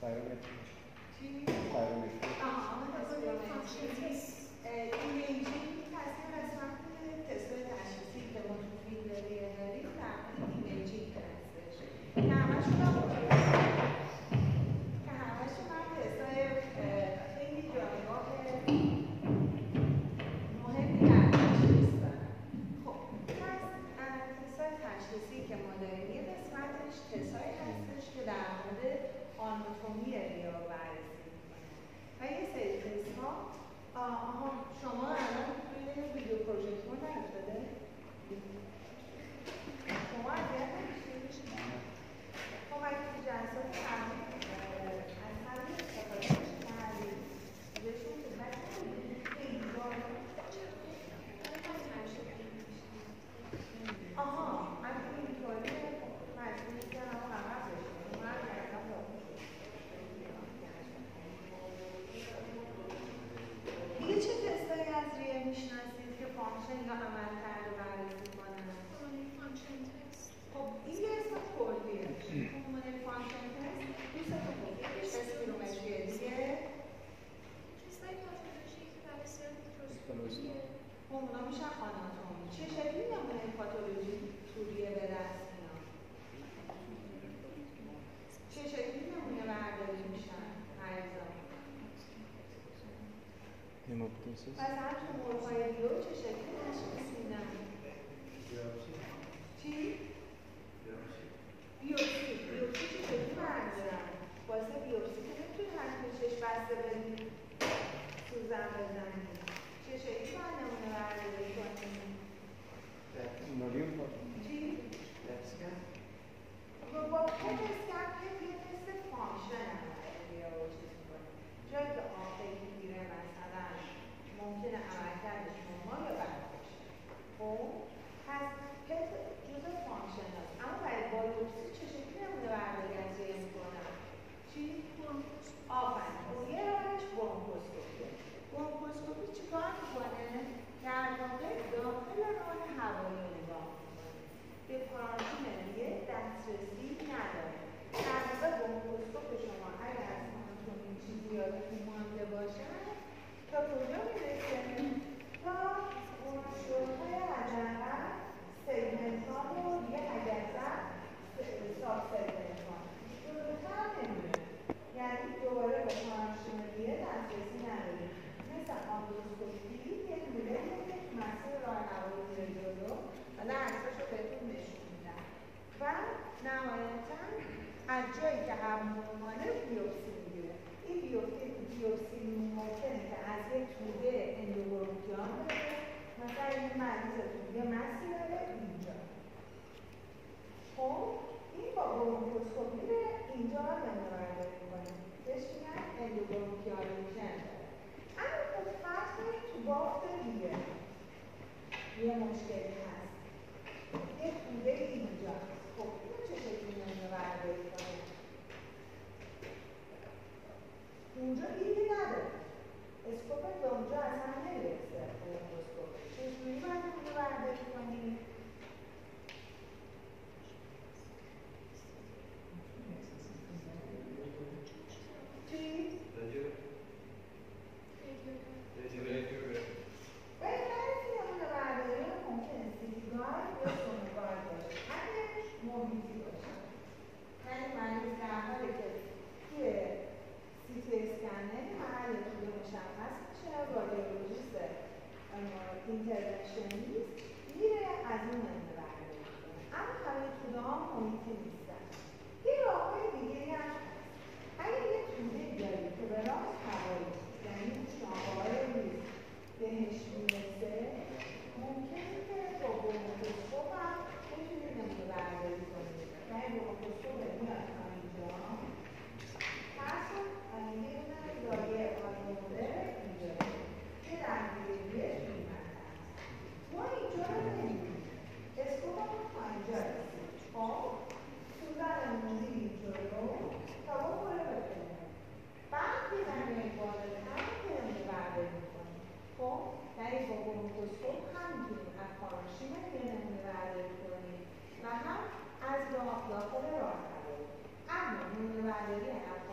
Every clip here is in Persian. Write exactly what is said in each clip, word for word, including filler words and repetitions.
Spirometry. چی؟ Spirometry. آها اسپیرومتری. ایمیجینگ تصمیم قسمت تست‌های تشخیصی که ما تو فیلد ریه داریم در مورد ایمیجینگ هستش که همه‌شون هم که همه‌شون هم تست‌های خیلی جایگاه مهمی در تشخیص دارن. خب از تست‌های تشخیصی که ما داریم یه قسمتش تست‌هایی هستش که در مورد آناتومی ریه رو بررسی می‌کنه و یه سری تست‌ها آها شما الان توی ویدیو پروژکتور نیفتاده؟ شما اذیت نمی‌شید؟ خب اگه تو جلسات قبلی از همین استفاده کردید بهشون فیدبک ندید خیلی بار آها اگه اینطوری مجبوری که هم عوض بشید من کردم باقی شد دیگه چه تستایی از ریه میشناسید که فانکشن یا عملکرد رو بررسی کنن؟ فانکشن تست. خب این یه اسم کلیه. کامل فانکشن تست دو سه تا بود. یکیش اسپیرومتریه دیگه. تستای پاتولوژی که برای صورت میکروسکوپیه. خب اونا میشن آناتومی. چه شکلی نمونه پاتولوژی تو ریه به دست میاد؟ چه شکلی نمونه برداری میشن مریضا؟ Hemoptysis. مثلا تومورهای ریه چه شکلی تشخیص میدن؟ بیوپسی. چی؟ بیوپسی. بیوپسی. بیوپسی چه شکلی بردارن؟ واسه بیوپسی که نمیتونی حتما چشم بسته بریم سوزن بزنیم. چه شکلی باید نمونه برداری کنیم؟ Volume for. چی؟ اسکن. با پت اسکن که یه تست فانکشن هم ریه رو چیز میکنیم. جایی که آقایی میگیره مثلا ممکنه عملکردش نرمال یا بد باشه. خب پس پت جزء فانکشن هست. اما برای بایوپسی چه شکلی نمونه برداری از ریه میکنن؟ چی؟ آفرین. اون یه راهش برونکوسکوپیه. برونکوسکوپی چیکار میکنه؟ در واقع داخل راه هوایی رو نگاه میکنه. به پارانشین ریه دسترسی نداره. در واقع برونکوسکوپ شما اگر از آناتومی چیزی یادتون مانده باشه تا کجا میرسه؟ تا اون شروعهای حداقل سگمنت‌ها رو یه حداقل ساب سگمنت‌ها جلوتر نمیره. یعنی دوباره به پارانشین ریه دسترسی نداریم. مثل آندروسکوپی یه دوله که مسیر راه هوایی میره جلو حالا عکسش رو بهتون نشون میدم و نهایتاً از جایی که هم نرماله بیوپسی میگیره. این بیوپسی بیوپسی ممکنه که از یک توده اندوبرونکیال بره مثلا این مریضتون یه مسی داره اینجا. خب این با برونکوسکوپی رو اینجا رو نمونه برداری میکنه. بهش میگن اندوبرونکیالیشن داره. اما خب فرض کنید تو بافت دیگه یه مشکلی هست. یه توده اینجاست. خب اینو چه شکلی نمونه برداری کنه؟ اونجا ایدی نداره. اسکوپت به اونجا اصلا نمیرسه. برونکوسکوپ چجوری باید نمونه برداری کنیم؟ چی؟ رادیو. رادیو. رادیو. باید هرکی نمونه برداری رو ممکنه سیتیگار یا سونوگار باشه. اگه محیطی باشه. یعنی مریض در حالی که توی سیتی اسکنه محل توده مشخص میشه رادیولوژیست اینترونشنیست میره از اون نمونه برداری کنه. اما همه توده ها محیطی نیستن. یه راه‌های دیگه‌ای هم هست. اگه یه توده داری که به راه هوایی یعنی شاه‌های ریز بهش میرسه ممکنه که با برونکوسکوپ هم بتونی نمونه برداری کنی. یعنی برونکوسکوپ میاد تا اینجا فرض کن یه دونه لایه آلومودر اینجا یه رنگیریه توی منطقه ما اینجا رو نمی‌بینیم. اسکوپ هم تا اینجا رسید. خب سوزنمون می‌ریم جلو تا بخوره به پدر. بعد می‌رم یک بالاتر که نمونه برداری می‌کنیم. خب یعنی با برونکوسکوپ هم می‌تونیم از پارانشین یه نمونه برداری کنیم و هم از داخل راه هوایی. اما نمونه برداری از پارانشین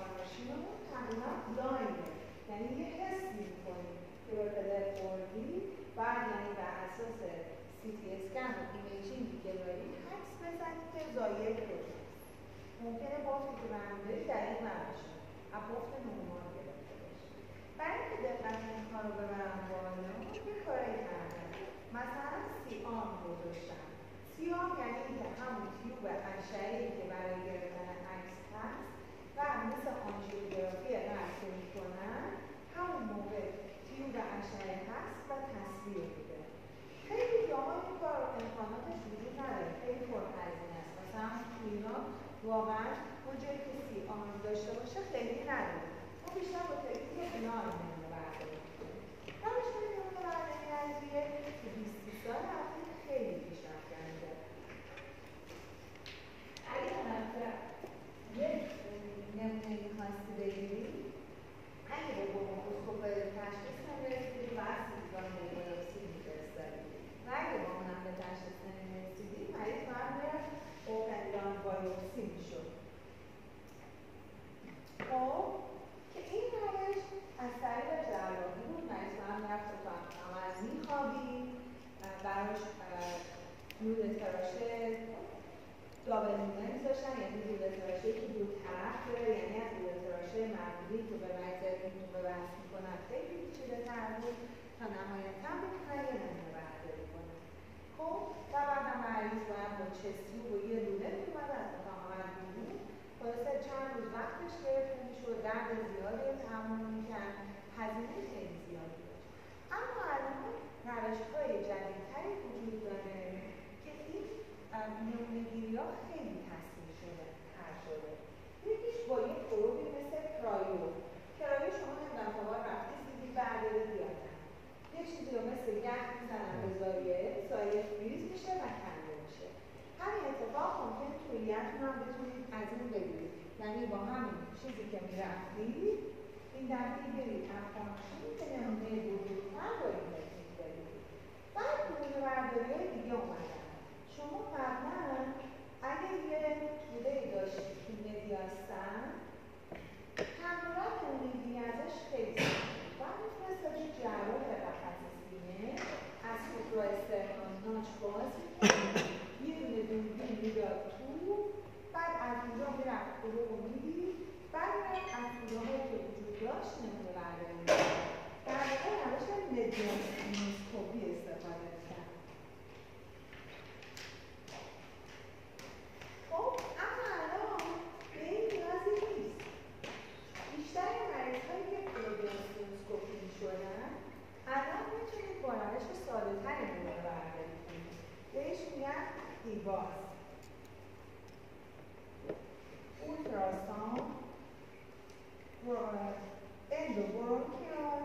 ماشینمون تقریبا بلایده، یعنی یه حسی میکنیم که به پدر خوردی، بعد یعنی بر اساس سی تی اسکن و ایمیجینگی که داریم حدس بزنید که زایه کجاست. ممکنه بافتی که برمیداری دقیق نباشه، از بافت نورمال گرفته باشه. برای اینکه دقت این کار رو ببرم بالا، یه کاری کردم. مثلا سی آم گذاشتم. سی آم یعنی که همون تیوب اشعه‌ای که برای گرفتن عکس هست و مثل آنژیوگرافی رسم می‌کنن، همون موقع تیوب اشعه هست و تصویر میده. خیلی جاها این کار امکاناتش وجود نداره، خیلی پرهزینه است. مثلا تو ایران واقعا اون جایی که سی آم داشته باشه خیلی نداره. ما بیشتر با تکنیک بلایند نمونه برداری می‌کنیم. دانشگاه نمونه برداری نظریه تو بیست سال اخیر خیلی پیشرفت کرده. اگه طرف یک نمونه می‌خواستی بگیری، اگه به برونکوسکوپ تشخیص نمی‌رسیدی، بعد سیستان بیوپسی می‌فرستادی. و اگه با اونم به تشخیص نمی‌رسیدی، مریض باید می‌رفت اوپن بایوپسی می‌شد. خب که این روش از طریق جراحی بود، مریض باید می‌رفت اتاق عمل می‌خوابید، براش لوله تراشه دابل لوله می‌ذاشتن، یعنی لوله تراشه که دو طرف داره، یعنی از لوله تراشه معمولی که به مریض میتون به بحث می‌کنن خیلی پیچیده‌تر بود تا نهایتاً بتونن یه نمونه برداری کنن. خب و بعدم مریض باید با چستی و یه لوله می‌اومد از اتاق عمل بیرون، خلاصه چند روز وقتش گرفته می‌شد، درد زیادی رو تحمل می‌کرد، هزینه خیلی زیادی داشت. اما الان روش‌های جدیدتری وجود داره که این نمونه‌گیری‌ها خیلی تسهیل شده، تر شده. یکیش با یک پروبی مثل کرایو. کرایو شما نمیدونم تا بار رفتی سیدی بردارید یا نه. یه چیزی رو مثل گرد میزنن به زایه، زایه فریز میشه و کنده میشه. همین اتفاق ممکن تولیتون هم بتونید از این بگیرید. یعنی با همین چیزی که میرفتید، این دفعه برید افغانشون که نمونه بزرگتر با این تکنیک بگیرید. بعد نمونه برداری دیگه اومدن. شما قبلا اگه یه توده داشتید که مدیاستن، تقریبا نمونه‌گیری ازش خیلی سخت بود. بعد می‌تونستید یه جراح قفس سینه از خودرو استرنال ناچ باز می‌کرد، یه دونه دوربین میداد تو، بعد از اونجا میرفت گروه رو میدید، بعد میرفت از توده‌هایی که وجود داشت نمونه برداری می‌کرد. در واقع روش مدیاستینوسکوپی استفاده می‌کرد. خب اما الان به این نیازی نیست. بیشتر مریض‌هایی که پروبیاستینوسکوپی می‌شدن الان میتونید با روش ساده‌تری نمونه برداری کنید. بهش میگن ایواز. اولتراساوند، اندوبرونکیال،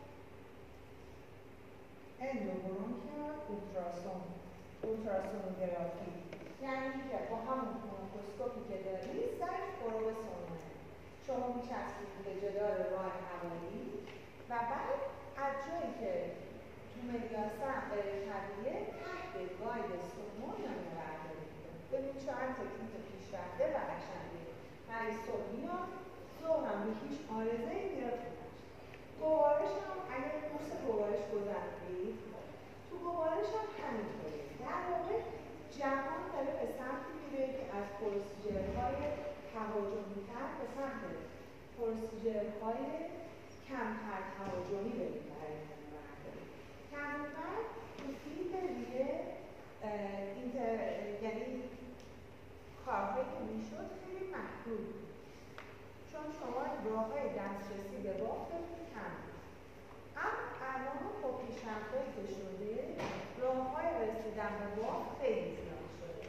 اندوبرونکیال اولتراساوند، اولتراسونوگرافی. یعنی که با همون برونکوسکوپی که دارید سر پروب سونوه شما میچسبید به جدار راه هوایی و بعد از جایی که تو مدیاستن غیر طبیعیه تحت گاید سونو نمونه برداری کنید. ببینید چقدر تکنیک پیشرفته و قشنگه. مریض صبح میاد، ظهر هم به هیچ عارضه‌ای میره خونه‌ش. گوارش هم اگر کورس گوارش گذروندید، تو گوارش هم همینطوره. در واقع جهان داره به سمتی میره که از پروسیجرهای تهاجمی‌تر به سمت پروسیجرهای کمتر تهاجمی بریم برای نمونه برداری. تقریبا تو فیلد دیگه اینتر یعنی کارهایی که میشد خیلی محدود بود. چون شما راه‌های دسترسی به بافتتون کم بود. اما الان با پیشرفت‌هایی که شده راه‌های رسیدن به بافت خیلی زیاد شده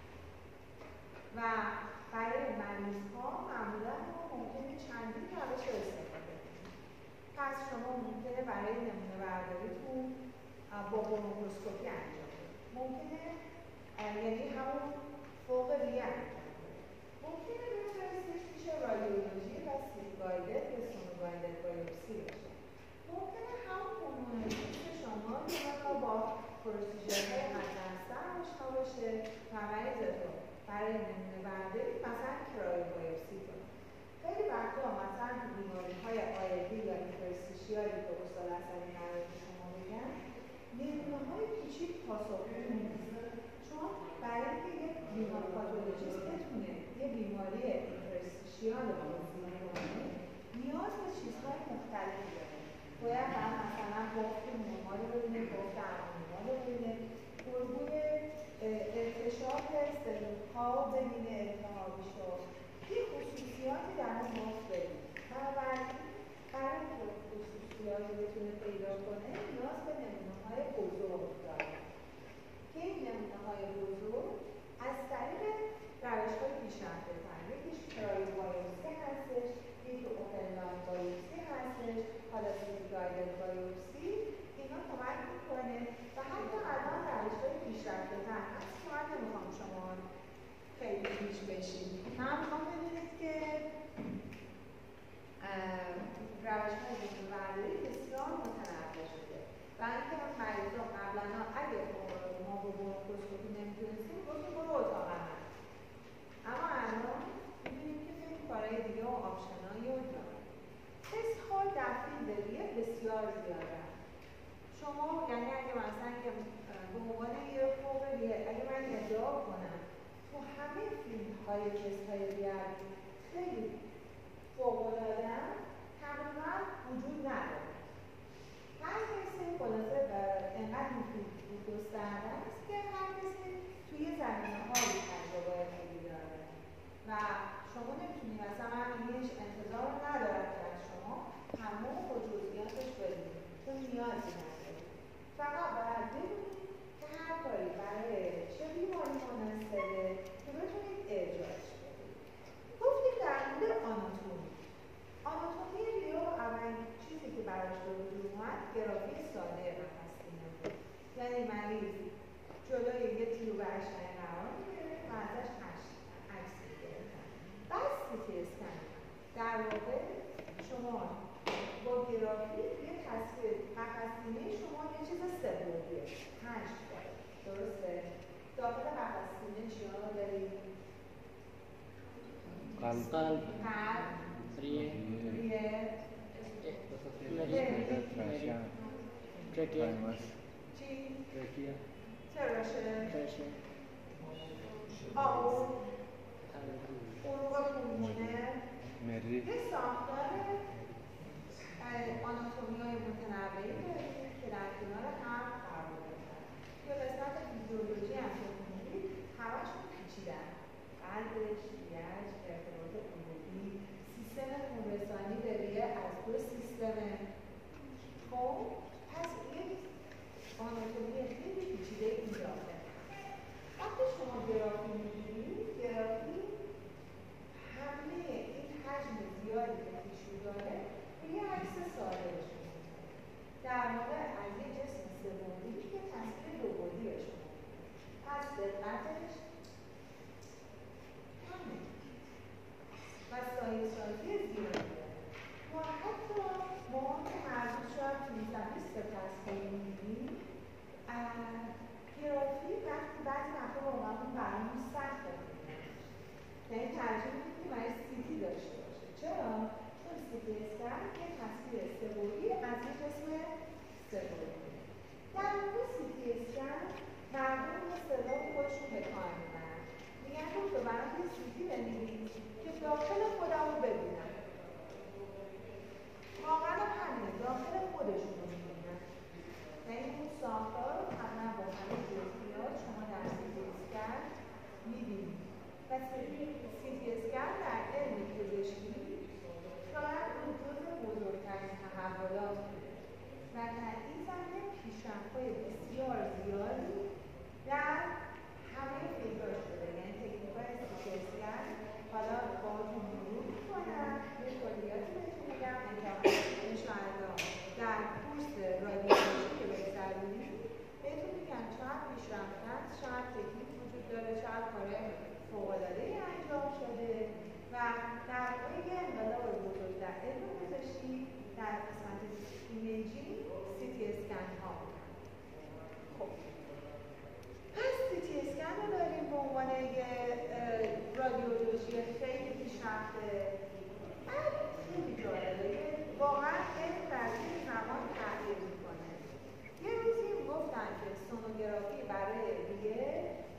و برای مریض‌ها معمولاً ما ممکنه چندین روش رو استفاده کنیم. پس شما ممکنه برای نمونه برداریتون با برونکوسکوپی انجام بدید. ممکنه یعنی همون فوق ریه انجام بدید. ممکنه بفرستش پیش رادیولوژی و سیت گایدد یا سونو گایدد بایوپسی بشه. ممکنه همون هورمونالیزیس شما یه مقدار با پروسیجرهای حداکثر آشنا باشه و مریضتون برای نمونه برداری مثلا کرایو بایوپسی کنید. خیلی وقتا مثلا تو بیماری‌های آیدی یا اینترستیشیالی که استاد حسنی قرار به شما بگن، نمونه‌های پیچید پاسخگو نیست. چون برای اینکه یک بیمار پاتولوژیست بتونه یه بیماری اینترستیشیال رو توضیح کنه، نیاز به چیزهای مختلفی داره. باید هم مثلا بافت موها رو ببینه، بافت ارمون‌ها رو ببینه، الگوی ارتشاف سلول‌ها رو ببینه، التهابیش رو، یه خصوصیاتی در اون بافت ببینه. بنابراین برای اینکه خصوصیات رو بتونه پیدا کنه، نیاز به نمونه‌های بزرگ داره که این نمونه‌های بزرگ از طریق روش‌های پیشرفته‌تر، یکیش کرایوبایوپسی هستش، یکی اوپن لاین بایوپسی هستش، حالا سیتی گایدد بایوپسی، اینا کمک میکنه و حتی الان روش‌های پیشرفته‌تر هست که من نمیخوام شما خیلی پیش بشید. من میخوام بدونید که روش‌های بهره‌برداری بسیار متنوع شده و اینکه مریضا قبلا اگه ما با برونکوسکوپی نمیتونستیم گفتیم برو اتاق عمل، اما الان می‌بینیم که خیلی کارهای دیگه و آپشنایی رو دارن. تست‌ها در فیلد ریه بسیار زیاده. شما یعنی اگه مثلا که به عنوان یه فوق ریه اگه من ادعا کنم تو همه فیلدهای تست‌های ریه خیلی فوق‌العاده‌ام، تقریباً وجود نداره. هر کسی خلاصه انقدر مفید گسترده است که هر کسی توی زمینه‌های تجربه خیلی داره و شما نمیتونید مثلا من هیچ انتظار ندارم که از شما تمام با جزئیاتش بدونید چون نیازی ندارید. فقط باید بدونید که هر کاری برای چه بیماری مناسبه که بتونید ارجاعش بدید. گفتیم در مورد آناتومی. آناتومی ریو اولین چیزی که براش به وجود اومد گرافی ساده قفس‌سینه بود. یعنی مریض جلوی یه تیوب اشعه‌ای قرار می‌گرفت و ازش عکس می‌گرفتن. بعد سی‌تی اسکن در واقع شما با گرافی یه تصویر قفس‌سینه شما یه چیز سه‌بعدیه، پنج تا درسته؟ داخل قفس‌سینه چیا دارید؟ قلب قلب قلب ریه ریه ترشم ترکیه چی؟ ترکیه تراشه ترشه آقو عروق پولمونه مری یه ساختار آناتومی‌های متنوعی داریم که در کنار هم قرار دارن. یا قسمت فیزیولوژی هم که می‌بینید همه‌شون پیچیدن. قلبش، ریه‌اش، ارتباط عروقی، سیستم خونرسانی به ریه از دو سیستمه. خب پس یک آناتومی خیلی پیچیده اینجا داره. وقتی شما گرافی می‌گیرید، گرافی همه این حجم زیادی که تیشو داره یه عکس ساده بهشون می‌ده. در واقع از یه جسم سه‌بعدی که تصویر دوبعدی بهشون می‌ده. پس دقتش کمه و سایه سازی زیادی داره. ما حتی ما که مربوط شاید پانزده بیست تا تصویر می‌بینیم، گرافی وقتی بعضی وقتا واقعا برامون سخته می‌بینیم. یعنی ترجیح می‌دیم که برای سیتی داشته باشه. چرا؟ چون سیتی اسکن یه تصویر سه‌بعدی از یه جسم سه‌بعدی. در واقع سیتی اسکن مردم به صدا خودشون به کار می‌برن. میگن دکتر برام یه سیتی بنویس که داخل خودم رو ببینم. واقعا همینه، داخل خودشون رو می‌بینن. یعنی اون ساختار رو حتما با همه جزئیات شما در سیتی اسکن می‌بینید. و سیتی اسکن در علم پزشکی شاید جزو بزرگترین تحولات بوده و در این زمینه پیشرفت‌های بسیار زیادی در همه فیلدها شده. یعنی تکنیک‌های سیتی اسکن حالا باهاتون مرور می‌کنم، یه کلیاتی بهتون میگم انشاءالله در کورس رادیولوژی که بگذرونید بهتون میگم چقدر پیشرفته است، چقدر تکنیک وجود داره، چقدر کارهای فوق‌العاده‌ای انجام شده و در واقع یه انقلاب بزرگ در علم پزشکی در قسمت ایمیجینگ سیتی اسکن ها. خب پس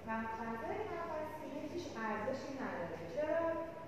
فضای نفسینه هیچ ارزشی نداره. چرا؟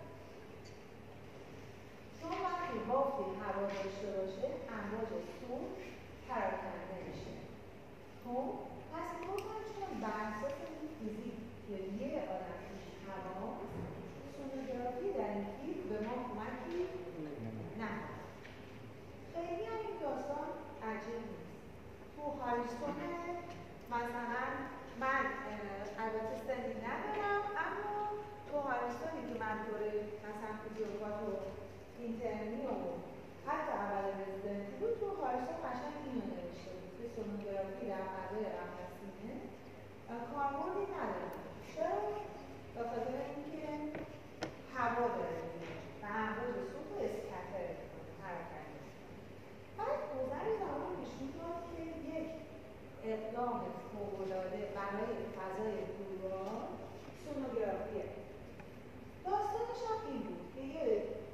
چون وقتی بافتی هوا داشته باشه امواج سون پراکنده میشه. خب پس ما چون بر اساس این فیزیک که یه آدم توش هواست، سونوگرافی در این فیلم به ما کمکی نکنه. خیلی هم این داستان عجیب نیست. تو هاریسون مثلا من البته سنی ندارم، اما تو هاریسونی که من دوره مثلا فیزیوپات و اینترنی و حتی اول رزیدنتی بود، تو هاریسون قشنگ اینو نوشته بود که سونوگرافی در فضای قفس سینه کاربردی نداره. چرا؟ به خاطر اینکه هوا داره میره و امواج سوپ و اسکتر حرکت میکنه. بعد گذر زمان نشون داد که یک اقدام فوق‌العاده برای فضای دوران سونوگرافیه. داستانش هم این بود که یه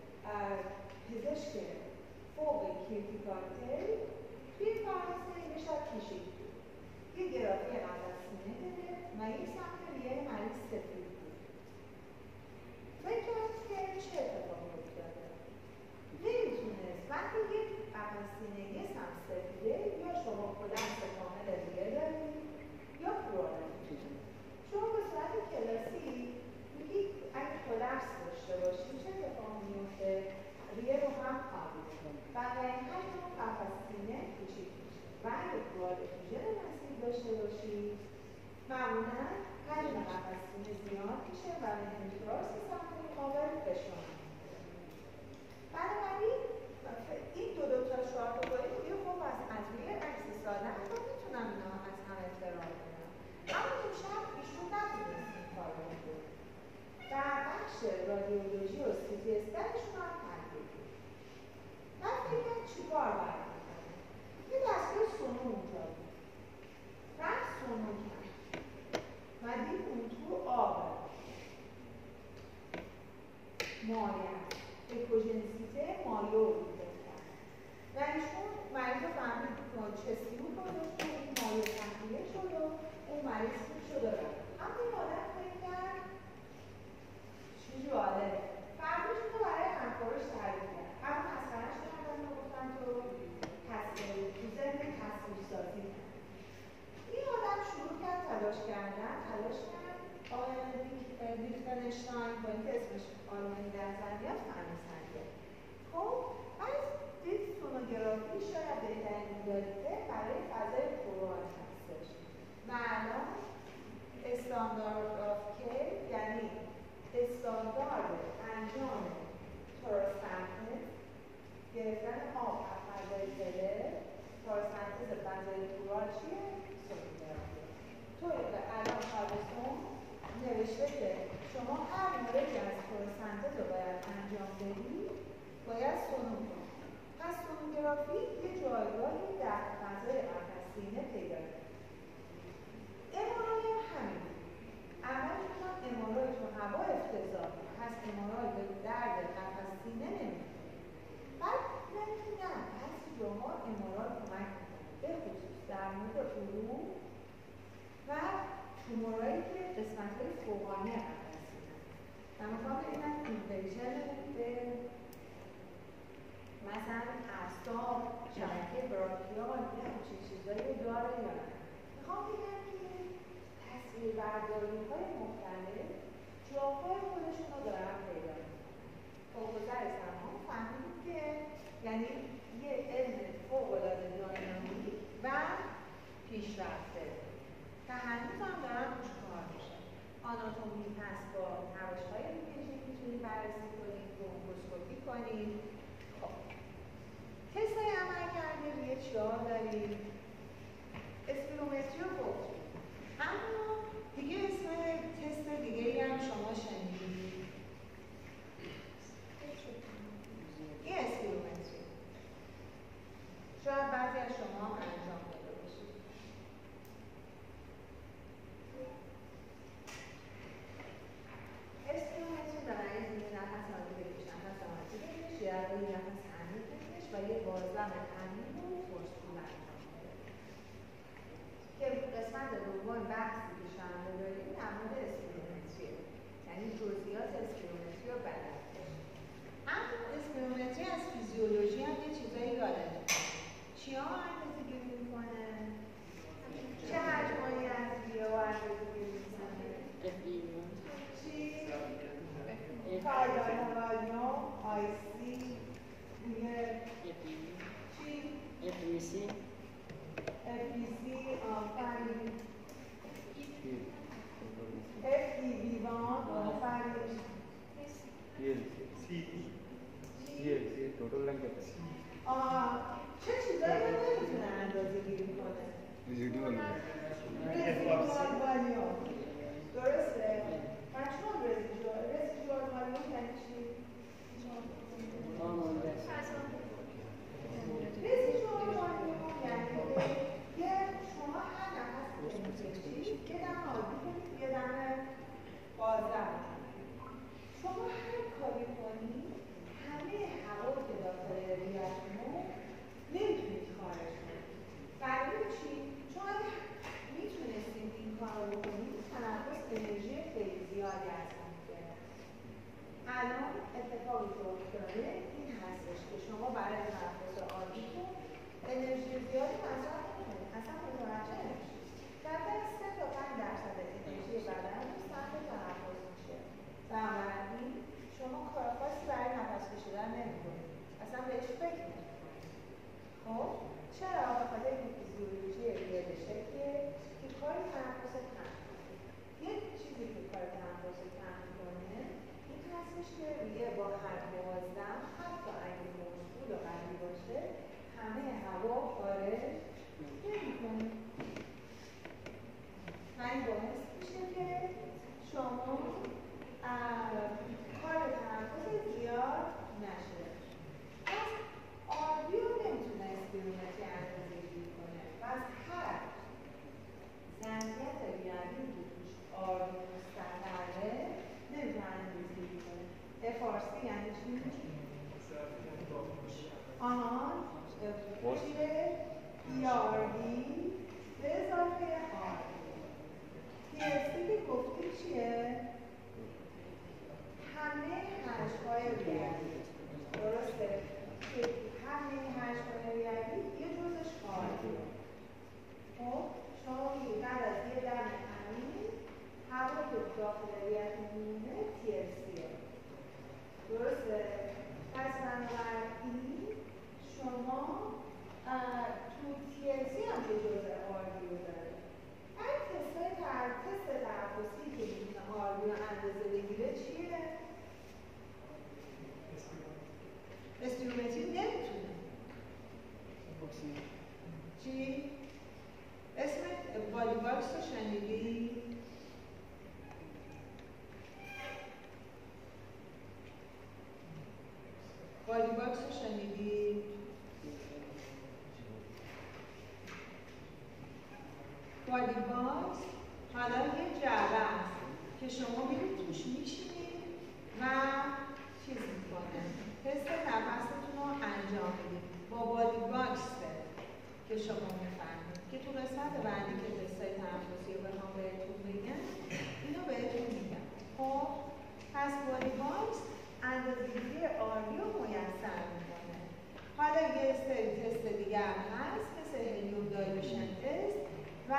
پزشک فوق کریتیکال‌تر توی فرانسه یه شب کشید بود. یه گرافی قفس سینه داره و یه سمت ریه مریض سفید بود. فکر کرد که چه اتفاقی افتاده؟ نمیتونست وقتی یه قفس سینه یه سمت سفیده یا شما کلپس کامل ریه دارید یا پرالایتیک. شما به صورت کلاسی میگی اگه کلپس داشته باشید چه اتفاقی میفته؟ ریه رو هم قابل و حجم قفس سینه کوچیک میشه و اگه پرالایتیک نصیب داشته باشید معمولا حجم قفس سینه زیاد میشه و به انتراس سمت مقابل فشار میگیره. بنابراین این دو دو تا چهار تا باید دیگه خب از از روی عکس ساده هم میتونم اینا از هم اطلاع بدم، اما امشب ایشون نتونست این کار رو بود. در بخش رادیولوژی و سی تی اسکنشون هم تغییر بود. من فکر کنم چی کار باید میکنه؟ یه دستگاه سونو اونجا بود. رفت سونو کرد و دید اون تو آبه مایه اکوژنسیته مایه رو ایجاد کرد و ایشون مریض رو فهمید که چه سیوم رو داشت و این مایه تخلیه شد و اون مریض خوب شد و رفت. اما این آدم فکر کرد چی جالب فرداش رو برای همکارش تعریف کرد، اما مسخره‌اش کردن و گفتن تو تو ذهن تصویر سازی کرد. این آدم شروع کرد تلاش کردن تلاش کرد آقای لیختنشتاین با اینکه اسمش آلمانی در زمیات فرانسویه. خب از دید سونوگرافی شاید بهترین مدالیته برای فضای پران هستش و الان استاندارد آف کیر یعنی استاندارد انجام توراسنتز گرفتن آب از فضای دله توراسنتز فضای پران چیه؟ سونوگرافی. توی الان هاریسون نوشته که شما هر موردی از توراسنتز رو باید انجام بدید باید سونو کنید. پس سونوگرافی یه جایگاهی در فضای قفس سینه پیدا کرد. ام‌آرآی هم همین بود. اول میگم ام‌آرآی تو هوا افتضاح پس ام‌آرآی به درد قفس سینه نمی‌خوره. بعد دیدن که نه بعضی جاها ام‌آرآی کمک می‌کنه به خصوص در مورد علوم و تومورایی که قسمت‌های فوقانی قفس سینه و میخوام ببینم اینویژن به مثلا اعصاب شبکه براکیال یه همچین چیزایی داره یا نه. میخوام بگم که تصویربرداری‌های مختلف جاهای خودشون رو دارن پیدا می‌کنن. با گذر زمان فهمیدیم که یعنی یه علم فوق‌العاده دینامیک و پیشرفته که هنوز هم دارن روش کار میشه. آناتومی پس با روش‌های ایمیجینگ میتونید بررسی کنید، برونکوسکوپی کنید. خب تست‌های عملکرد ریه چهار دارید، اسپیرومتری و فوتومتری. اما دیگه اسم تست دیگه‌ای هم شما شنیدید. این اسپیرومتری. شاید بعضی از شما هم انجام داده باشید. اسپیرومتری به مریض میگه نفس عمیق بکش، نفس عمیق بکش، یه نفس عمیق بکش و یه بازدم عمیق و فرسکول انجام بده. رزیدوال رزیدوال والیوم درسته؟ من چون رزیدوال رزیدوال والیوم یعنی چی؟ آمانده رزیدوال والیوم یعنی که یه شما هر نفس بکشید یه دم آبی کنید یه دم بازدم شما هر کاری کنید همه هوا که داخل ریه‌تون نمیتونید خارج کنید. برای چی؟ چون اگه میتونستید این کار رو بکنید تنفس انرژی خیلی زیادی از ما می‌گیره. الان اتفاقی که افتاده این هستش که شما برای تنفس عادیتون انرژی زیادی مصرف نکنید. اصلا متوجه نمیشید. در واقع سه تا پنج درصد انرژی بدنتون صرف تنفس میشه. بنابراین شما کار خاصی برای نفس کشیدن نمی‌کنید. اصلا بهش فکر نکنید. خب چرا؟ به خاطر اینکه فیزیولوژی ریه به شکلیه که کار تنفس کم کنه. یک چیزی که کار تنفس کم می‌کنه این هستش که ریه با هر بازدم حتی اگه موجود و قوی باشه همه هوا خارج نمی‌کنه. و این باعث میشه که شما کار تنفس زیاد نشه. پس آبی رو نمیتونه اسپیرومتری اندازه‌گیری کنه. پس هر ظرفیت ریوی که توش آبی مستقره نمیتونه اندازه‌گیری کنه. به فارسی یعنی چی؟ آهان چیه؟ ای آر دی به اضافه آردی. تی اس دی که گفتیم چیه؟ همه هشت‌های ریوی درسته؟ که همه هشت‌های ریوی یه جزش آردیه. خب شما میگید بعد از یه دم عمیق هوا که داخل ریوی میمونه تی اس دیه. درسته؟ پس بنابراین شما تو تی اس دی هم یه جزء آردیو داره. هر تستای تر تست تنفسی که میتونه آردیو اندازه بگیره چیه؟ اسپیرومتری نمیتونه. چی؟ اسم بالی باکس رو شنیدی؟ بالی باکس رو شنیدی؟ بالی باکس حالا یه جعبه است که شما میرید توش میشینید و چیز میکنه تست نفستون رو انجام میدید با بالی باکسه که شما میفهمید که تو قسمت بعدی که تستای تنفسی رو بخوام بهتون بگم اینو بهتون میگم. خب پس بالی باکس اندازه‌گیری آردی رو میسر میکنه. حالا یه سری تست دیگه هم هست مثل هلیوم دایلوشن تست و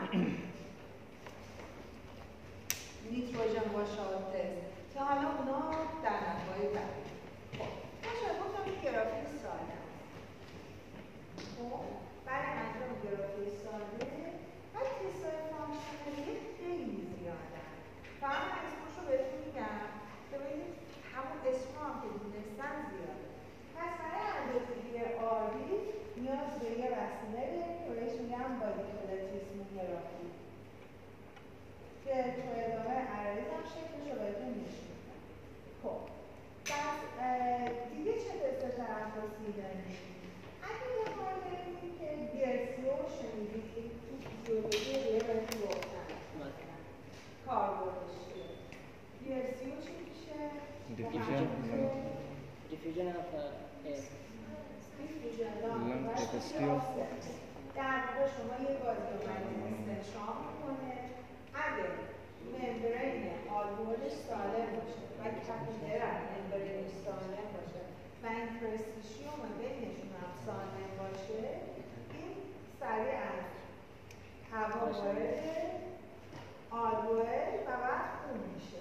نیتروژن واشاوت تست که حالا اونا در نفعهای بعدی. خب من شاید گفتم که گرافی ساده است. خب برای انجام گرافی ساده و تستای فانکشنالی خیلی زیادن. فقط من اسمش رو بهتون میگم که ببینید همون اسم هم که دونستن زیاده. پس برای اندازه‌گیری آردی نیاز به یه وسیله داریم که بهش میگم بادی‌پلاتیسموگرافی که تو ادامه عرایض هم شکلش رو بهتون نشون میدم. خب پس دیگه چه تست تنفسی داریم؟ اگه یه کار داریم که دی ال سی او شنیدید تو فیزیولوژی ریه بهتون گفتن کاربردش چیه؟ دی ال سی او چی میشه؟ Diffusion Diffusion of uh, air. lung capacity of در واقع شما یه گازی رو استنشاق میکنه اگه ممبرین آلوئولش سالم باشه و کپیلر ممبرینش سالم باشه و اینترستیشیوم بینشون هم سالم باشه این سریع از هوا وارد آلوئول و بعد خون میشه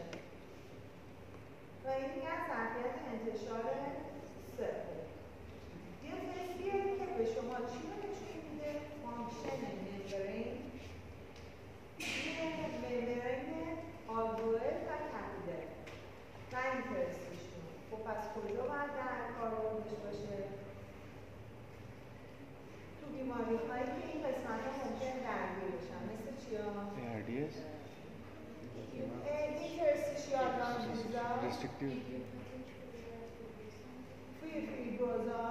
و این میگن ظرفیت انتشار سه. یه تستیه که به شما چی رو نشون میده؟ فانکشن ممبرین یه ممبرین آلوئول و کپیلر و اینترستیشیوم. خب پس کجا باید در کاربردش باشه؟ تو بیماری هایی که این قسمت ها ممکن در Yes. اینترستیشیال لانگیزا Restrictive. فری فیبروزا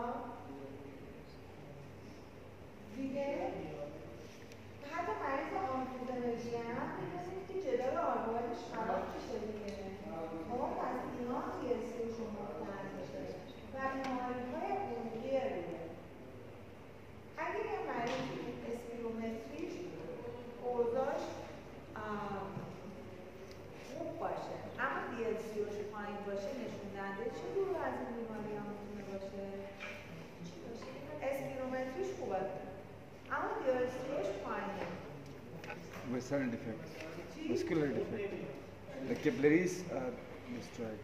دیگه حتی مریض آنفیزنوژی هم می‌دونید که جدار آلبوالش خراب میشه دیگه ما پس اینا هم یه سیشون مطمئن بشه و بیماری‌های عمومی رویه اگه یه مریض اسپیرومتریش اوضاعش خوب باشه اما دی ال سی اوش پایین باشه نشون دهنده چه دور از این بیماری هم میتونه باشه؟ اسپیرومتریش خوبه اما دی ال سی اوش پایینه Vessel defect. Muscular defect. The capillaries are destroyed.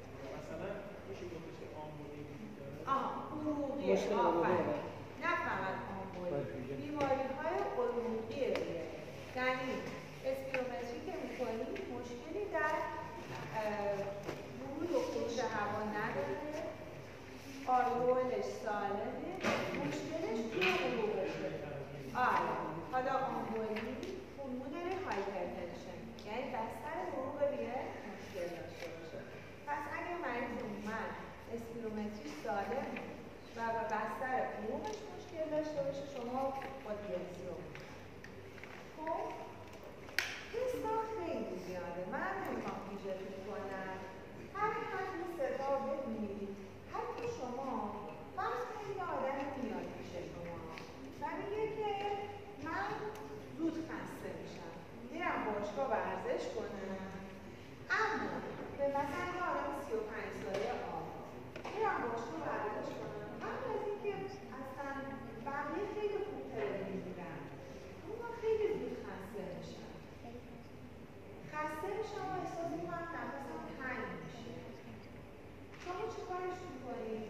آها عروقیه مشکل آفرین عروقیه. نه فقط آمبولی بیماری های عروقیه دیگه یعنی اسپیرومتری که میکنی مشکلی در ورود و خروج هوا نداره آلوئولش سالمه مشکلش توی عروقشه آره حالا آمبولی پولمونری هایپرتنشن یعنی بستر عروق ریه مشکل داشته باشه پس اگه مریض اومد اسپیرومتری سالم و به بستر عروقش مشکل داشته باشه شما با دیالزیو خب تستا خیلی زیاده من نمیخوام پیشتون کنم هر حد این ستا ببینید حتی شما فرض کنید یه آدمی میاد پیش شما و میگه که من زود خسته میشم میرم باشگاه ورزش کنم اما به مثلا یه آدم سی و پنج ساله آب میرم باشگاه ورزش کنم قبل از اینکه اصلا بقیه خیلی خوب تلویزیون میرن اونا خیلی زود خسته میشن خسته میشم و احساس میکنم نفسم تنگ میشه شما چی کارش میکنید؟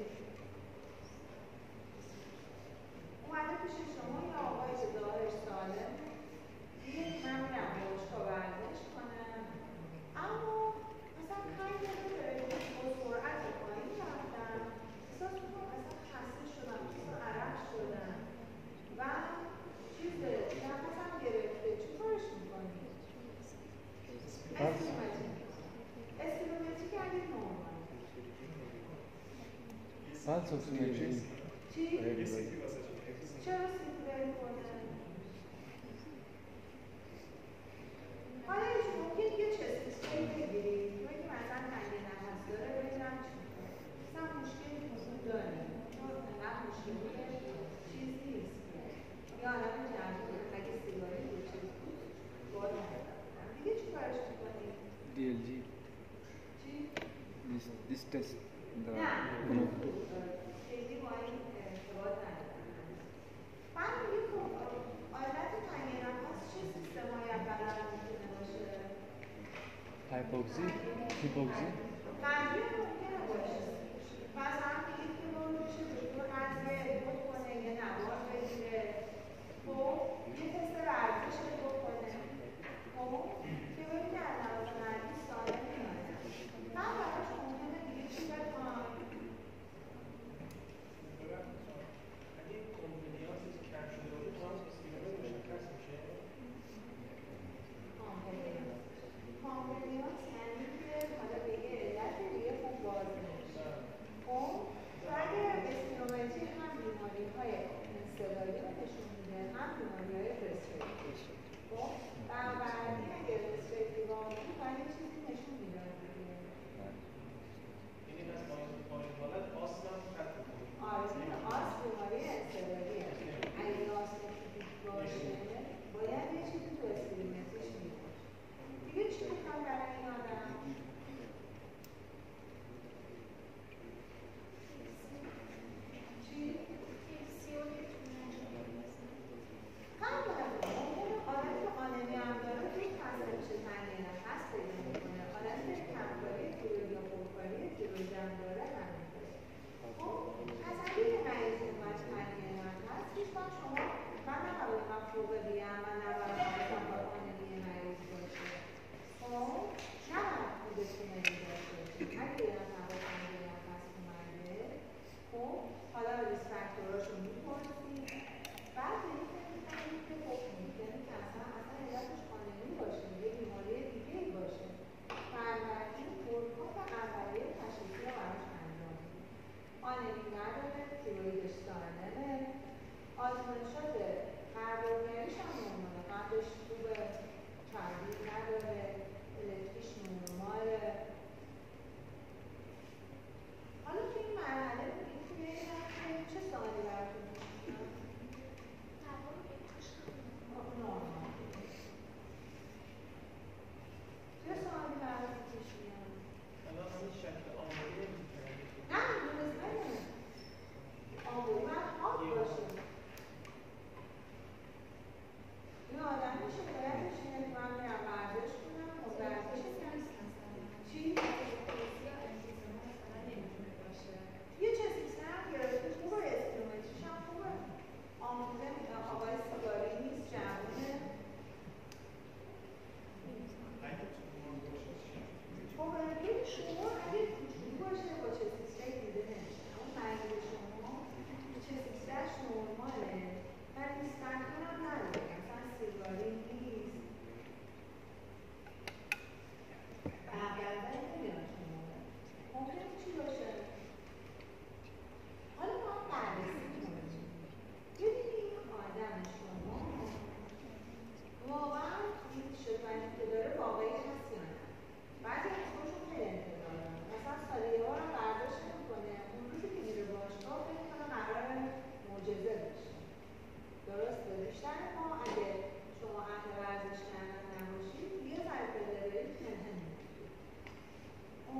اومده پیش شما یا آقای که دارش سالم میگه من میرم باشگاه ورزش کنم اما مثلا پنج دقیقه با سرعت پایین رفتم احساس میکنم اصلا خسته شدم اصلا عرق شدم و چیز نفسم گرفته چی کارش میکنید؟ اسپیرومتری اسپیرومتری کردید نورمال Pulse oximetry. چی؟ Regular. چرا سیگنال کنه؟ حالا ایش ممکن یه چست اسپری بگیرید توی که مثلا تنگ نفس داره ببینم چی میکنه مثلا مشکلی وجود داره نه مشکلی چیز نیست یا آدم جمعی اگه سیگاری رو چیز بود باید نمیدونم دیگه چی کارش میکنید؟ D L G. چی؟ This this test. The نه group. خیلی با این ارتباط ندارم بعد میگه خب آلت تنگ نفس چه سیستم‌هایی اولا ممکنه باشه؟ Hypoxia. Hypoxia. قلبی ممکنه باشه مثلا میگید که رو میشه دکتر قضیه بکنه یه نوار بگیره خب یه تست ورزش بکنه خب که ببین در لحاظ قلبی سالم میاد بعد براش ممکنه دیگه چی بکنم کامپلیانس یعنی که حالا به یه علت دیگه خوب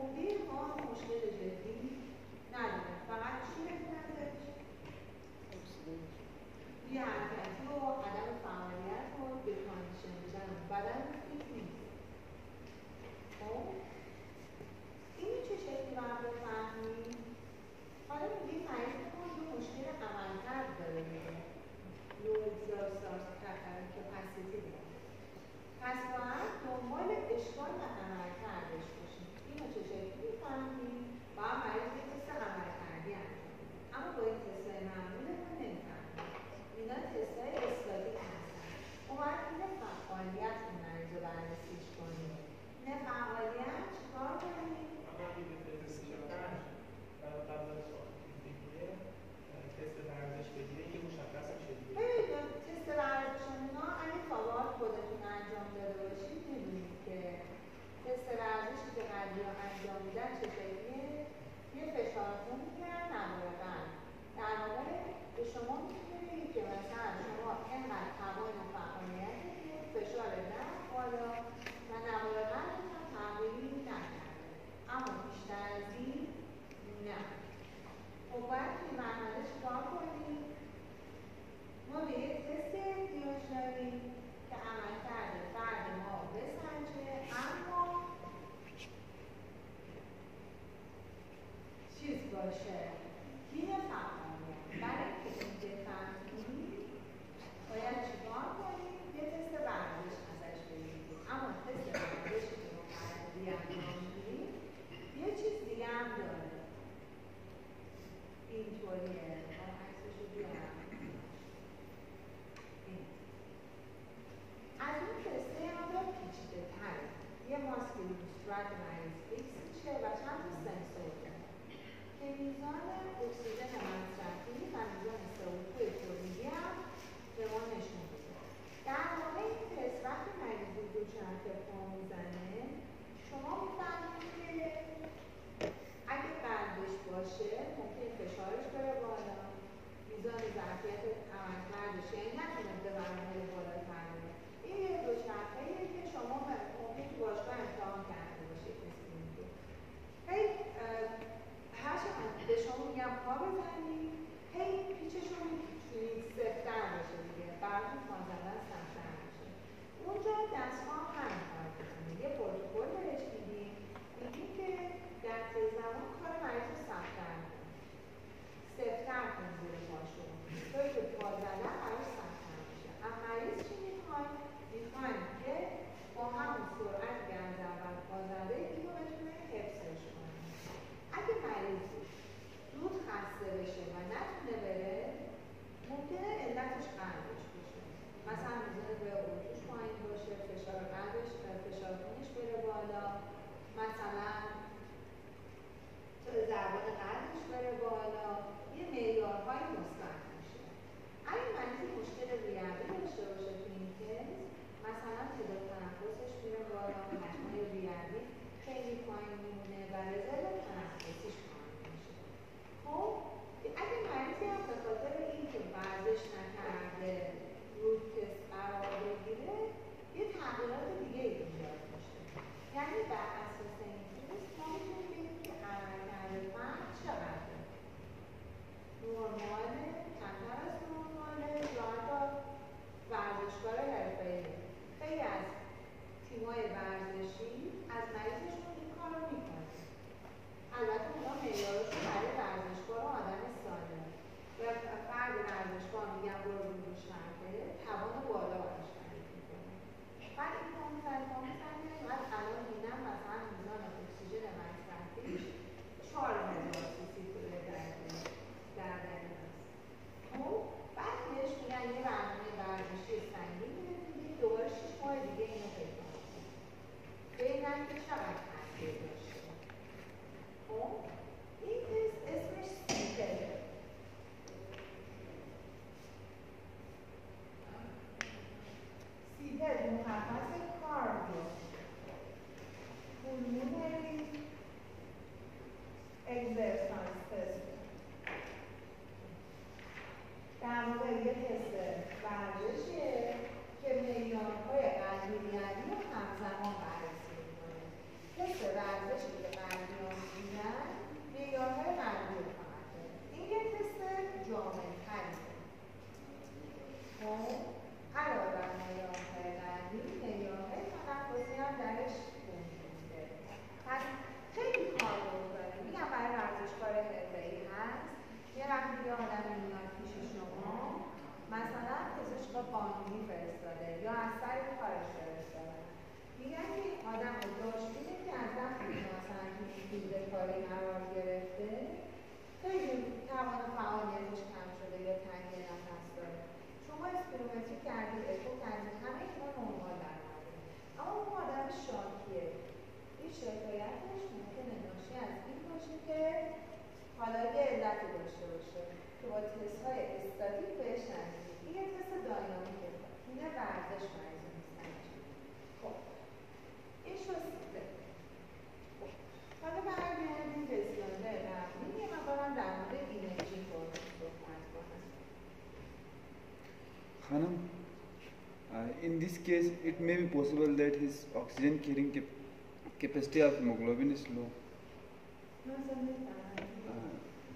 عمده ما مشکل جدی نداره، فقط چی بهتون داشت؟ بی حرکتی و عدم فعالیت و به کاندیشن بودن بدن فیت نیست. خب این چه شکلی باید بفهمیم؟ حالا میگیم مریض ما یه مشکل عملکرد داره میگه لو اگزارسارس کپاسیتی داره، پس باید دنبال اشکال و عملکردش باشیم. اینو چه شکلی میفهمیم؟ باید مریض یه تست عملکردی انجام بدیم، اما با این تستای معموله ما نمیفهمیم. اینا تستای استاتیک هستن. ما باید این فعالیت این مریض رو بررسیش کنیم. این فعالیت چیکار کنیم؟ تست ورزش بگیره که مشخص میشه دیگه. ببینید تست ورزش اینا اگه تا به حال خودتون انجام داده باشید میدونید که تست ورزشی که قبلی ها انجام میدن چه شکلیه؟ یه فشار خون میگیرن نوار قلب. در واقع به شما میتونه بگید که مثلا شما اینقدر توان فعالیتتون فشار قلب بالا و نوار قلبتون هم تغییری نکرده، اما بیشتر از این نه. خب باید توی مرحله چیکار کنیم؟ ما به یک تست احتیاج داریم که عملکرد فرد ما بسنجه، اما چیز باشه تیم فعالیت. برای اینکه این بفهمیم باید چیکار کنیم؟ یه تست ورزش ازش بگیریم، اما تست ورزشی که ما قراره انجام میدیم یه چیز دیگه هم داره. اینطوریه، ما عکسشو بیارم. این از اون تسته هم دار پیچیده تره. یه ماسکی رو صورت مریض فیکس میشه و چند تا سنسور داره که میزان اکسیژن مصرفی و میزان سی او دو تولیدی هم به ما نشون میده. در واقع این تست وقتی مریض رو دوچرخه پا میزنه شما میفهمید که اگه قلبش باشه ممکن فشارش بره بالا، میزان ظرفیت عملکردش یعنی نتونه به مرحله بالاتر بره. این یه دوچرخه‌ایه که شما ممکن تو باشگاه امتحان کرده باشید مثل این رو. هی هر چقدر به شما میگم پا بزنید هی پیچش رو میتونید سفت‌تر بشه دیگه، براتون پا زدن سخت‌تر میشه. اونجا دست‌ها هم کار می‌کنه. یه پروتکل بهش میدیم، میگیم که در طی زمان کار مریض رو سخت‌تر کنه، سفت‌تر کنه زیر پاشو، طوری که پا زدن براش سخت‌تر میشه. از مریض چی میخوایم؟ میخوایم که با همون سرعت که از اول پا زده اینو بتونه حفظش کنه. اگه مریض زود خسته بشه و نتونه بره ممکنه علتش قلبش باشه، مثلا میزان به اوتوش پایین باشه، فشار قلبش فشار خونش بره بالا، مثلا ضربان قلبش بره بالا، یه معیارهای مثبت میشه. اگه مریض مشکل ریوی داشته باشه تو این تست، مثلا تعداد تنفسش میره بالا، حجم‌های ریوی خیلی پایین میمونه و رزرو تنفسیش پایین میشه. خب اگه مریضی هم به خاطر اینکه ورزش نکرده روی تست قرار بگیره یه تغییرات دیگه ایجاد میشه. یعنی بر اساس این تست ما میتونیم بگیم که عملکرد فرد چقدره؟ نرماله، کمتر از نرماله یا حتی ورزشکار حرفه‌ای. خیلی از تیم‌های ورزشی از مریضشون این کار رو میکنه. البته اونا معیارشون برای ورزشکار و آدم سالم و فرد ورزشکار میگن برو رو دوچرخه توان بالا براش تعریف میکنه. بعد این پا میزنه پا میزنه بعد الان میبینم مثلا میزان اکسیژن مصرفیش چهار هزار سی سی در در دقیقه است. خب بعد بهش میگن یه برنامه ورزشی سنگین بهتون دوباره شش ماه دیگه اینو پیدا کنید ببینن که چقدر تاثیر داشته. خب این تست اسمش سیپره. سیپر مخفف کاردیو پولمونری اگزرسایز تست. در واقع یه تست ورزشیه که معیارهای قلبی ریوی رو همزمان بررسی میکنه. تست ورزشی که قلبی فیلد کاری قرار گرفته خیلی توان فعالیتش کم شده یا تنگی نفس داره. شما اسپیرومتری کردید، اکو کردید، همه اینا نرمال در اومده. اما اون آدم شاکیه. این شکایتش ممکنه ناشی از این باشه که حالا یه علتی داشته باشه که با تست های استاتیک بهش نزدیک. این یه تست داینامیکه. اینه ورزش مریض نیستن. خب این شسته. خب حالا برگردیم به اسلاید قبلی. یه مقدارم در مورد اینرژی صحبت کنم. Khanam, uh, in this case, it may be possible that his oxygen carrying cap capacity of hemoglobin is low. No, it's only that. Uh,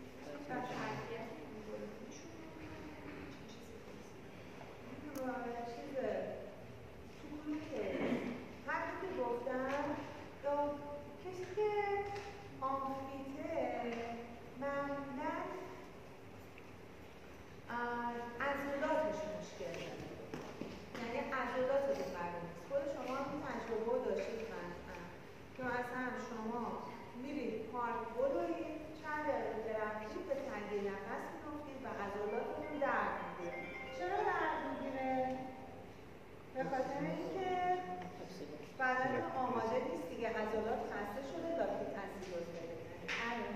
عضلاتش مشکل داره. یعنی عضلات رو بفرمید. خود شما این تجربه رو داشتید قطعا که مثلا شما میرید پارک بروید چند دقیقه برفتید به تنگی نفس میافتید و عضلاتتون درد میگیره. چرا درد میگیره؟ به خاطر اینکه بدنتون آماده نیست دیگه، عضلات خسته شده، لاکتیک اسیدوز پیدا کرده.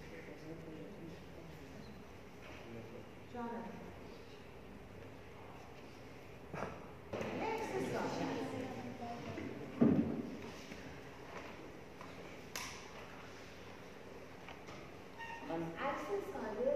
جانم عکس ساده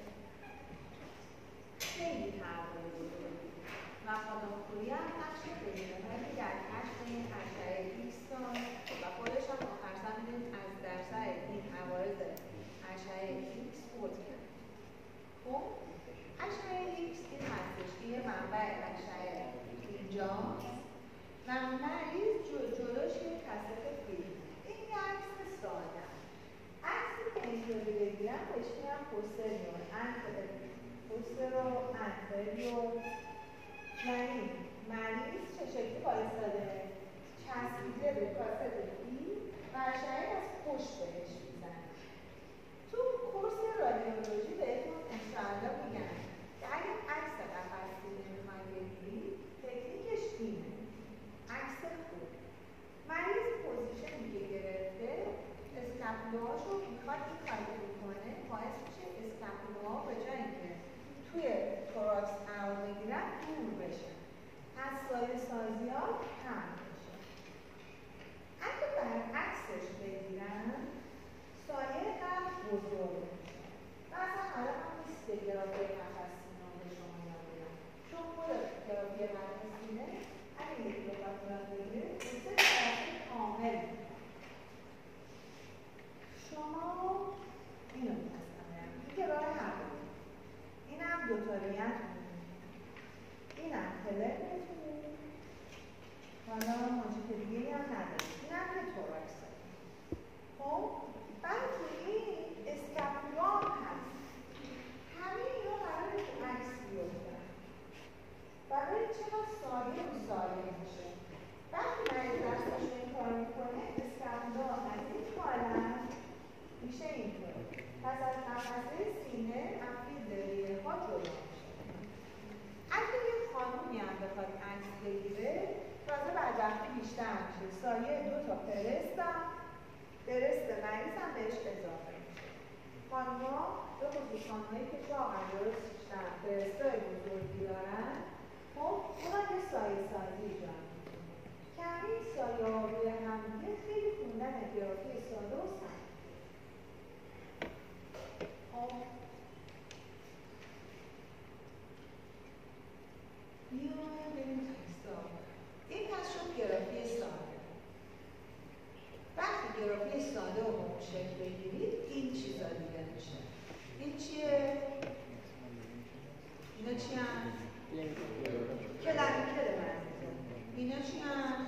خیلی تغییر بزرگی و خانم‌خوری هم نقش خیلی مهمی در کشف این اشعه ایکس و خودش هم آخر سر می‌دونید از درصد این عوارض اشعه ایکس فوت کرد. خب اشعه ایکس این هستش که یه منبع اشعه اینجاست و مریض جلوش یک کثیف فیلم. این یه عکس ساده. عکسی که اینطوری بگیرم بهش میگم پوستریور پوسترو انتریور، یعنی مریض چه شکلی وایساده چسبیده به کاست فیلم و اشعه از پشت بهش میزنه. تو کورس رادیولوژی بهتون انشاءالله میگن که اگه عکس قفس سینه میخواین بگیرید تکنیکش اینه. عکس خوب مریض پوزیشنی که گرفته اسکاپولهاشو میخواد این کاری میکنه باعث میشه اسکاپولها به جای اینکه توی توراکس قرار بگیرن دور بشن، پس سایه سازی ها کم بشه. اگه برعکسش بگیرن سایه قلب بزرگ میشه و اصلا حالا هم نیست که گرافی قفس سینه به شما یاد بدم، چون خود گرافی قفس سینه اگه یکی بخواد یاد بگیره سه گرافی کامل شما اینو می‌خواستم دیگه راه هم این هم دوتاریت این هم پلر میتونه حالا ماجیک دیگه هم نداره این هم که توراکس خب بعد تو این اسکاپولا هست. همه اینا قراره تو عکس بیفتن برای چقدر سایه رو سایه میشه. وقتی مریض دستش این کار میکنه اسکاپولا از این حالت میشه اینطور. پس از قفسه سینه افیل ریه ها جدا میشه. اگه یه خانومی هم بخواد عکس بگیره تازه بدبختی بیشتر میشه. سایه دو تا فرست هم فرست مریض هم بهش اضافه میشه. خانوما به خصوص خانومایی که شاغل درست بیشتر فرستای بزرگی دارن خب اونا یه سایه سازی ایجاد میکنه که همین سایه ها روی هم دیگه خیلی خوندن گرافی ساده و سخت. بیایم بریم تستا. این پس شد گرافی ساده. وقتی گرافی ساده رو به اون شکل بگیرید این چیزا دیده میشه. این چیه؟ اینا چی هم؟ کلمیکل منزیزه. اینا چی هم؟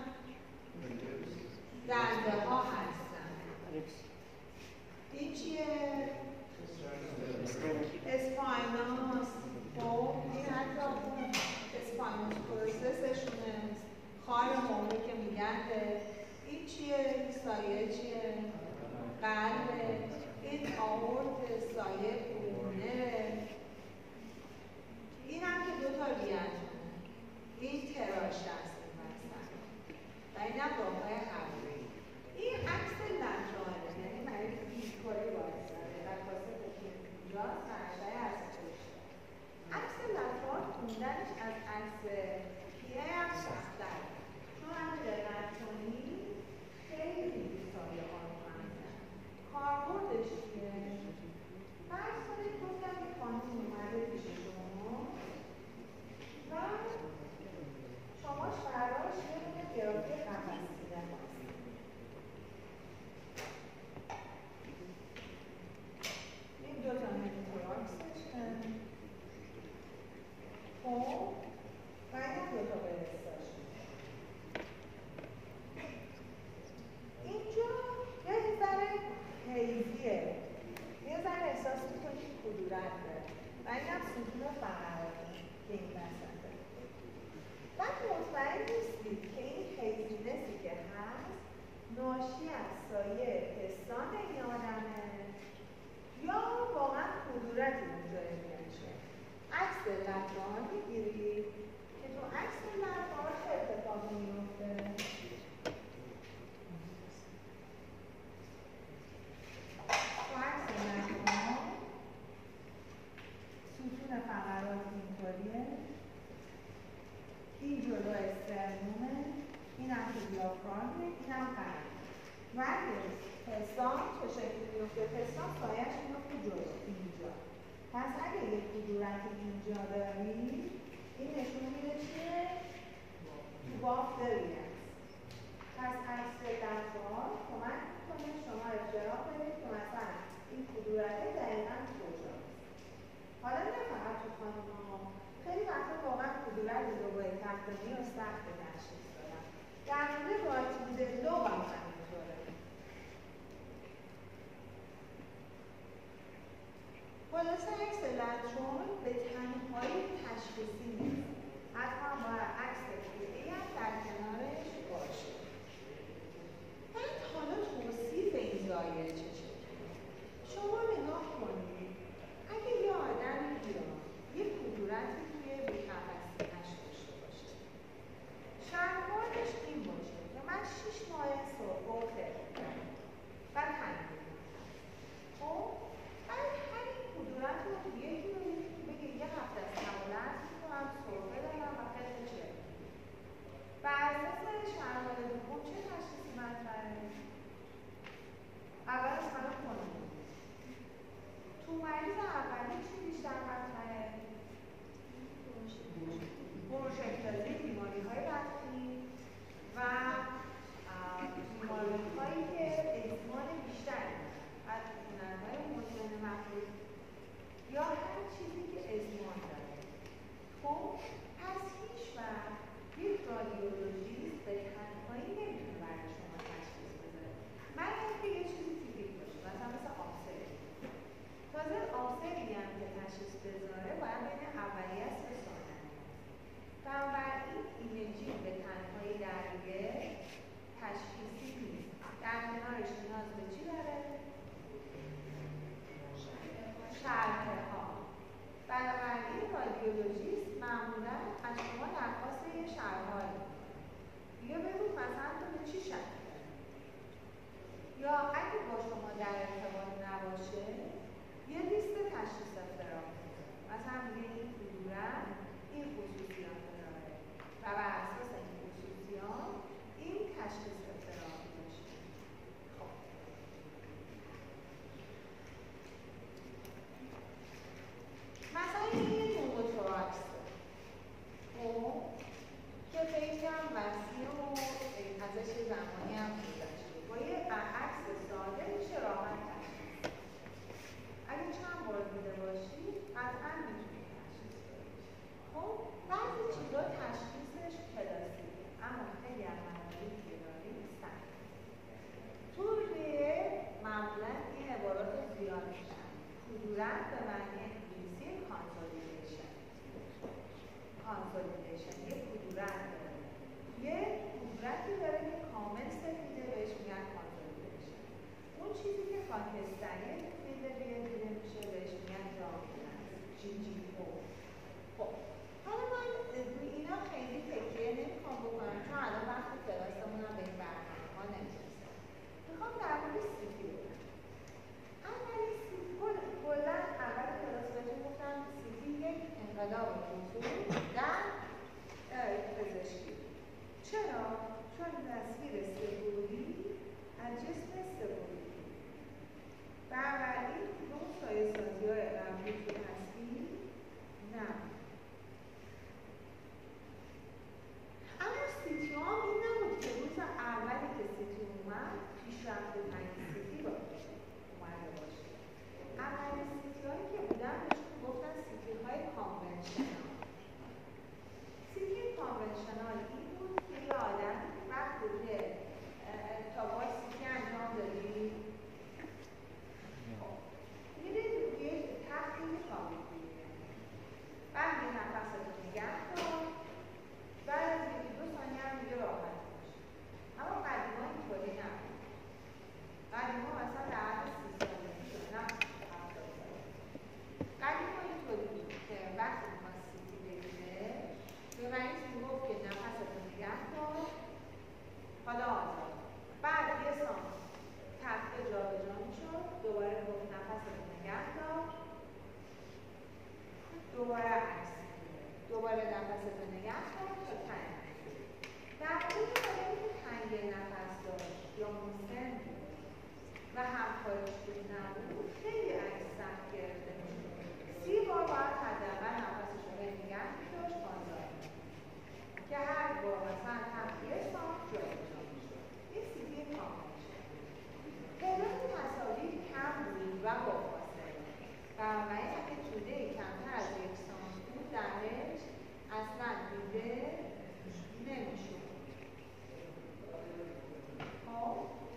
رنده ها هستن. این چیه؟ اسپایناس. خب این حتی اون اسپایناس پروسسشونه. خار مومی که میگن این چیه؟ این سایه چیه؟ قلب آورت سایه خونه. این هم که دوتا ریانتونه، این تراش هست این وسط و این هم راههای هوایی. این عکس لطرانه، یعنی برای بیکاری باعث داره و کاسه که اینجاست و عشای از پشت. عکس لطران خوندنش از عکس پیه هم سخت‌تر، چون هم دقت کنید خیلی سایه ها رو همزن. کاربردش چیه؟ فرض کنید گفتم که خانم اومده پیش شما و شماش براش یه دونه گرافی قفس دیدن هست. این دو تا متراکسشه. خب و این هم دو تا برستاش. اینجا یه ذره حیزیه، یه ذره احساس میکنی کدورت داره و این هم ستون فقراتی که این وسطه. بعد مطمئن نیستید که این حیزینسی که هست ناشی از سایه پستان این آدمه یا واقعا کدورتی اونجا میشه. عکس لطران میگیرید که تو عکس لطران چه اتفاقی میفته؟ ستون فقرات اینطوریه، این جلو استرنومه، این هم که دیافراگمه، این هم قلب. ولی پستان چه شکلی میفته؟ پستان سایه‌اش میفته جلو اینجا. پس اگه یک کدورت اینجا داری، این نشون میده چیه؟ تو بافت داری هست. پس عکس لطران کمک میکنه شما اختراع کنید که مثلا این کدورته دقیقاً کجاست. حالا نه فقط تو خانم‌ها، خیلی وقتا واقعا کدورت لوگوی تختونی رو سخت تشخیص دادن. در مورد رایتینگ لوگ هم همینطوره. خلاصه عکس لطران به تنهایی تشخیصی نیست. حتما باید عکس دیگه‌ای هم در کنارش باشه. بعد حالا توصیف این زاویه چه شکلیه؟ شما نگاه کنید، اگه یه آدمی بیاد یه کدورتی توی بی‌قفسینه‌اش داشته باشه، شلوارش این باشه که من شیش ماه سرفه و خرد کردم و تنگی می‌کنم. خب بعد همین کدورت رو توی یکی رو بگه یه هفته از حوالت می‌کنم سرفه دارم و خرد تصویر سه‌بعدی از جسم سه‌بعدی. بنابراین کدوم سایه‌سازی‌های قبلی تو تصویر نبود. اما سیتی هم این نبود که روز اولی که سیتی اومد پیشرفت تنگ سیتی باشه اومده باشه. اولین سیتی هایی که بودن بهشون گفتن سیتی های کانونشنال. سیتی کانونشنال این بود که یه آدم وقتی که تا باید سیتی انجام دادی میره روی تختی خوابید دیگه. بعد یه نفس رو نگه دار، بعد از یکی دو ثانیه هم دیگه راحت باشه. اما قدیما اینطوری نبود. قدیما مثلا در حد سی سالگی شد، نه هفتاد سالگی. قدیما اینطوری بود که وقتی می‌خواست سیتی بگیره به مریض میگفت که نفستو نگه دار، حالا آزاد. بعد یه سانت تخته جابجا می‌شد، دوباره گفت نفستو نگه دار، دوباره عکس می‌گیره، دوباره نفستو نگه دار تا تنگ. در مورد آدمی که تنگ نفس داشت یا مسن بود و همکارش خوب نبود خیلی عکس سخت گرفته می‌شد. سی بار باید حداقل نفسش رو نگه می‌داشت آزاد که هر بار مثلا تخت یه سانت جابجا می‌شد. این سیتی کاملشه. تعداد تصاویر کم بود و با فاصله. بنابراین اگه توده کمتر از یک سانت بود درش اصلا دیده نمی‌شد. خب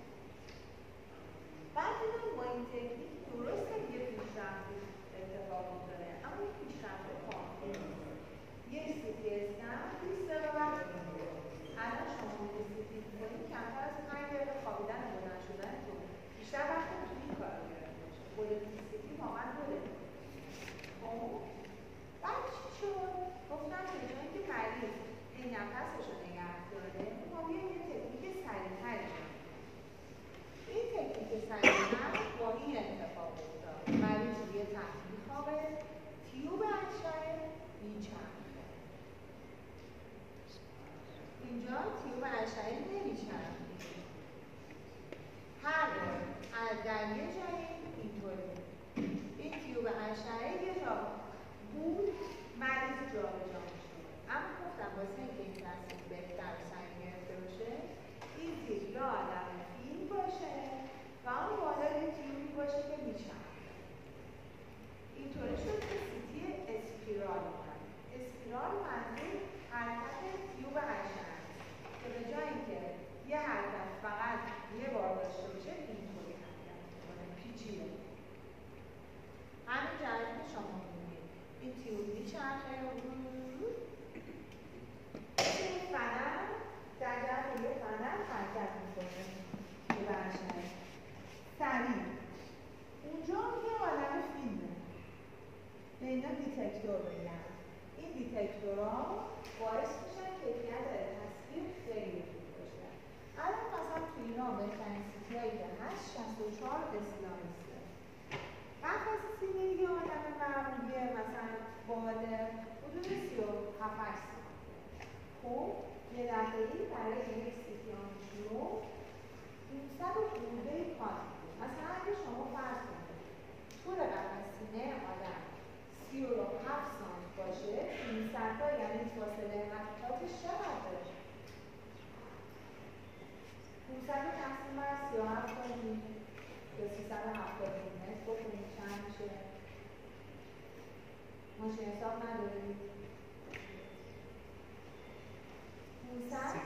بعد دیدم با این تکنیک درسته یه پیشرفت اتفاق افتاده، اما این پیشرفت کافی نیست. یه سیتی اسکن بیست دقیقه وقت می‌گیره. الان شما یه سیتی می‌کنید کمتر از پنج دقیقه خوابیدن و بلند شدنتون بیشتر وقت تو این کار گرفته باشه. خود سیتی واقعا دوره. خب بعد چی شد؟ گفتم که جایی که مریض این نفسش رو نگه داره ما بیایم یه تکنیک سریع‌تری کنیم. این تکنیک سریع‌تر با این اتفاق افتاد. مریض روی تخت می‌خوابه، تیوب اشعه میچرخه. اینجا تیوب اشعه نمیچرخه. هر بار از در یه جایی اینطوری این تیوب اشعه یه جا بود مریض جابجا می‌شد. اما گفتم واسه اینکه این تصویر بهتر و سنگین گرفته باشه این تیپ یا آدم فیل باشه و اون بالا یه تیوبی باشه که میچرخه. اینطوری شد که سیتی اسپیرال اومد. اسپیرال منظور حرکت تیوب اشعه است که به جای اینکه یه حرکت فقط یه بار داشته باشه اینطوری حرکت می‌کنه، پیچیده. همین جریان که شما می‌بینید این تیوب میچرخه این فنر در جهت یه فنر حرکت میکنه که برشن سریع اونجا یه عالم فیلمه به اینا دیتکتور بگن. این دیتکتورها باعث میشن کیفیت تصویر خیلی خوب باشه. الان مثلا تو اینا بهترین سیتیایی که هست شصت و چهار اسلامیسته. بعد از سیتی دیگه آدم معمولیه مثلا باله حدود سی و هفت خب یه دقیقی برای یک سیتی آنشیو دویست و خورده کات بود. مثلا اگه شما فرض کنید طول قفس سینه آدم سی و هفت سانت باشه دویست تا یعنی فاصله مطلقاتش چقدره؟ دویست رو تقسیم بر سی و هفت کنید به سیصد و هفتاد متر بکنید چند میشه؟ ماشین حساب ندارید؟ دویست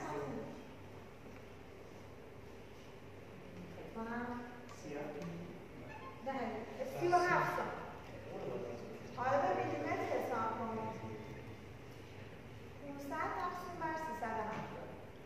نه سی و هفت سانت. حالا به میلیمتر حساب کنید. پانصد تقسیم بر سیصد و هفتاد.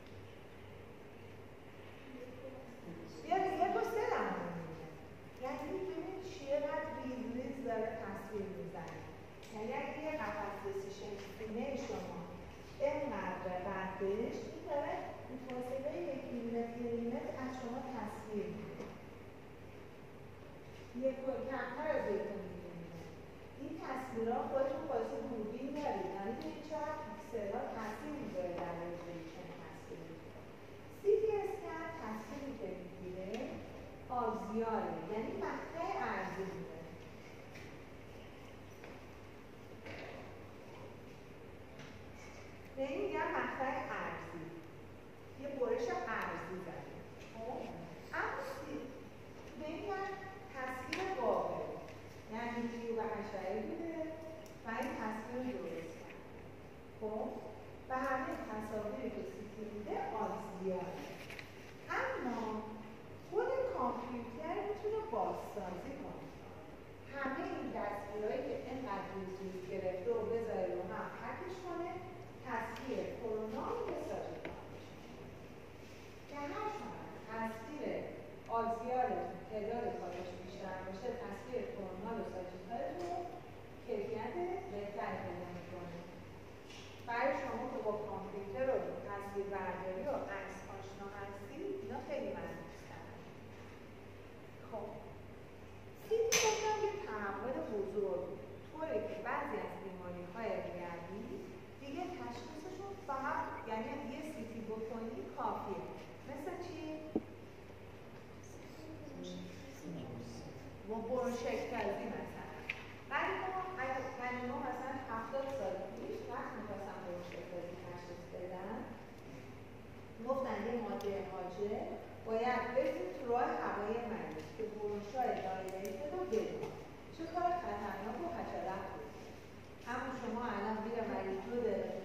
یا یک و سه دهم میشه. یعنی ببینید چقدر ریز ریز داره تصویر میزنه. یعنی اگه یه قفس دسیشن سینه شما اینقدر قدش این داره این فاصله یک میلیمتر میلیمتر از شما تصویر میده. یک و کمتر از یک میلیمتر. این تصویرها خودتون خواهی دوربین دارید. یعنی که این چقدر پیکسل‌ها تاثیر میذاره در رزولوشن تصویر. سیتی بیماری و عکس آشنا هستید اینا خیلی من دوست دارم. خب سیتی گفتم یه تحول بزرگ طوره که بعضی از بیماری‌های ریوی دیگه تشخیصشون فقط یعنی یه سیتی بکنی کافیه. مثل چی؟ و برونشکتازی مثلا. ولی ما اگر من ما مثلا هفتاد سال پیش وقت می‌خواستم برونشکتازی تشخیص بدم گفتن یه ماده حاجه باید برسید تو راه هوایی مریض که برونشای دایرکت رو بدون چه کار خطرناک و خجالت بود. اما شما الان میره مریض دو دقیقه